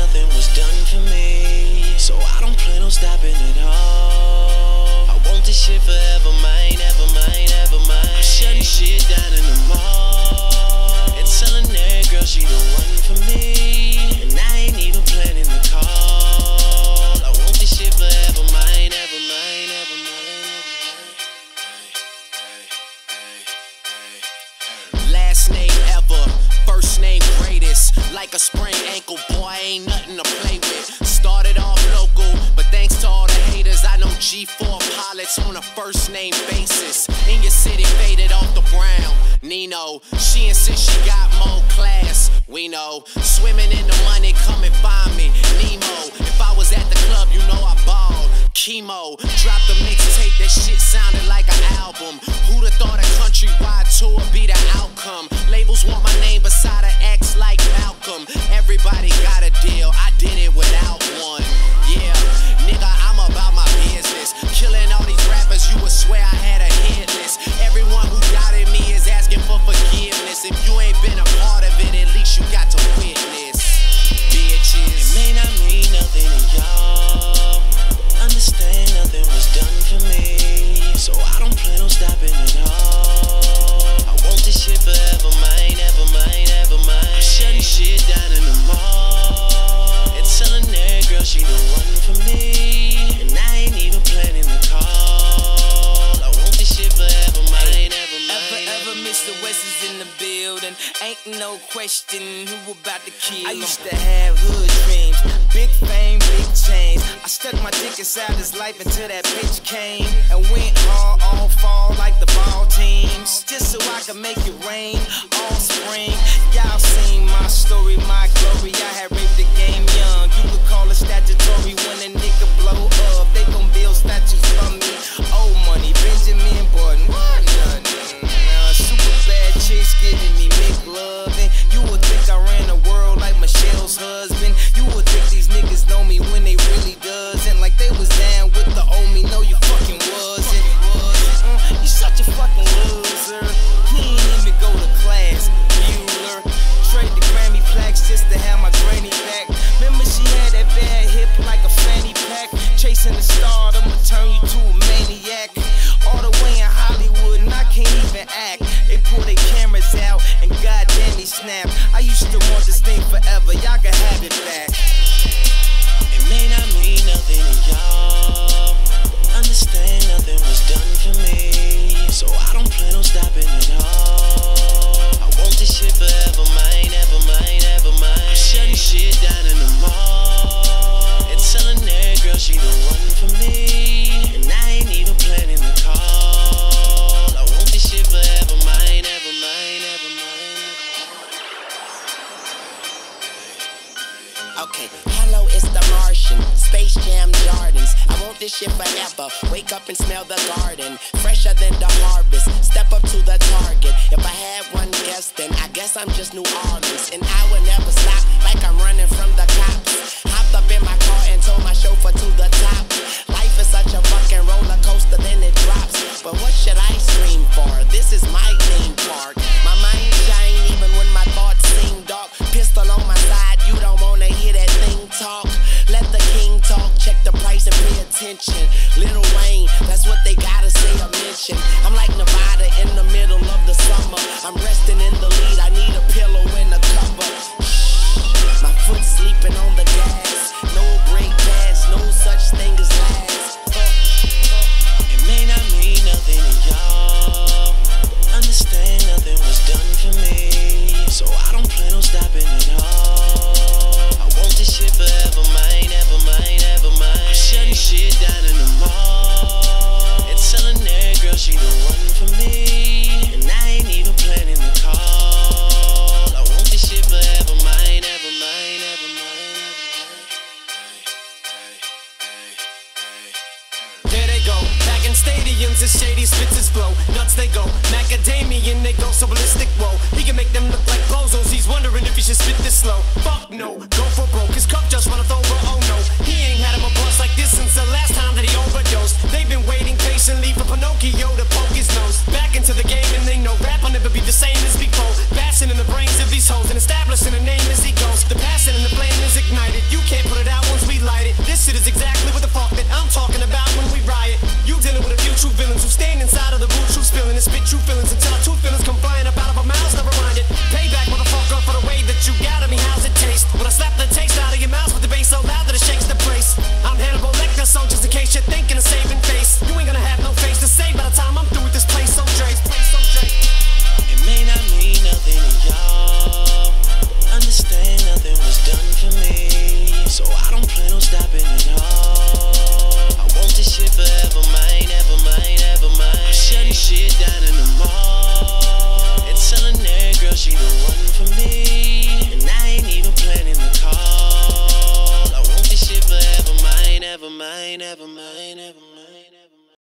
nothing was done for me, so I don't plan on stopping at all. I want this shit forever, mine, ever mine, ever mine. I'm shutting shit down in the mall and telling that girl she the one for me, and I ain't even planning the call. I want this shit forever, mine, ever mine, ever mine. Last name ever, first name greatest. Like a sprained ankle, boy, ain't nothing to play with. Started off local, but thanks to all the haters, I know G4 pilots on a first name basis. In your city, faded off the brown. Nino, she insists she got more class. We know, swimming in the money, come and find me. Nemo, if I was at the club, you know I balled. Chemo, dropped a mixtape, that shit sounded like an album. Who'da thought a countrywide tour be the outcome? Labels want my name beside an X like Malcolm. Everybody got a deal, I did it without one. Yeah, nigga, I'm about my business. Killing all these rappers, you would swear I had a hit list. Everyone who doubted me is asking for forgiveness. If you ain't been a part of it, at least you got to witness. Bitches, it may not mean nothing to y'all. Understand nothing was done for me, so I don't plan on stopping at all. I want this shit forever, mine, ever mine, ever mine. I'm shutting shit down in the mall and telling that girl she the one for me, and I ain't even planning the call. I want this shit forever, mine, ever mine. Ever Mr. West is in the building. Ain't no question who about to kill him. I used to have hood dreams, big fame, big chains. I stuck my dick inside his life until that bitch came and went hard all fall like the ball teams, just so I could make it rain all spring. Y'all seen my story, my glory. I had raped the game young. You could call it statutory when a nigga blow up. They gon' build statues from me. Old money, Benjamin Button, what nothing. Super bad chicks giving me McLovin'. You would think I ran the world like Michelle's husband. You would think these niggas know me when they really doesn't. Like they was down with the old me. No, you fucking wasn't. You such a fucking loser. He ain't even go to class. Bueller. Trade the Grammy plaques just to have my granny back. Remember she had that bad hip like a fanny pack. Chasing the star, I'ma turn you to a maniac. All the way in Hollywood and I can't even act. They pull their cameras out and goddamn they snap. I used to want this thing forever, y'all can have it back. It may not mean nothing to y'all. Understand nothing was done for me, so I don't plan on stopping at all. I want this shit forever, mine, ever mine, ever mine. I'm shutting shit down in the mall and telling that girl she the one for me, and I ain't even planning the call. I want this shit forever, mine, ever mine, ever mine. Okay, hello, it's the Martian, Space Jam Jordans. I want this shit forever, wake up and smell the garden, fresher than the harvest, step up to the target. If I had one guess, then I guess I'm just New Orleans, and I will never stop like I'm running from the cops. Hopped up in my car and told my chauffeur to the top. Life is such a fucking roller coaster, then it drops. But what should I scream for? This is my theme park. My mind shine even when my thoughts seem dark. Pistol on my side, you don't wanna hear that thing talk. Let the king talk, check the price and pay attention. Lil Wayne, that's what they gotta say or mention. I'm like Nevada in the middle of the summer. I'm resting in the lead, I need a pillow and a cover. Shh, my foot sleeping on the gas. No brake pads, no such thing as last. It may not mean nothing to y'all. Understand nothing was done for me, so I don't plan on stopping at all. I want this shit forever, mine, ever mine, ever mine. I'm shutting shit down in the mall and telling that girl she the one for me, and I ain't even planning the call. I want this shit forever, mine, ever mine, ever mine. There they go, back in stadiums, the shady spits his flow. Nuts they go, macadamian they go, so ballistic, whoa. He can make them look like bozos, he's wondering if he should spit this slow. Fuck no, go for broke, his cup just run over, oh no. He ain't had him a bust like this since the last time that he overdosed. They've been waiting patiently for Pinocchio to poke his nose. Back into the game and they know rap will never be the same as before. Bashing in the brains of these hoes and establishing a name as he goes. The passion and the flame is ignited, you never mind.